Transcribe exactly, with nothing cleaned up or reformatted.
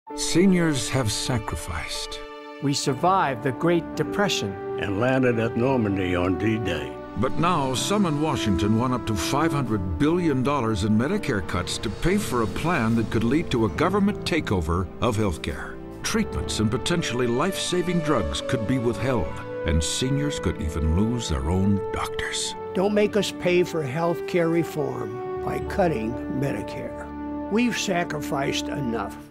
Seniors have sacrificed. We survived the Great Depression and landed at Normandy on D-Day. But now, some in Washington want up to five hundred billion dollars in Medicare cuts to pay for a plan that could lead to a government takeover of healthcare. Treatments and potentially life-saving drugs could be withheld, and seniors could even lose their own doctors. Don't make us pay for health care reform by cutting Medicare. We've sacrificed enough.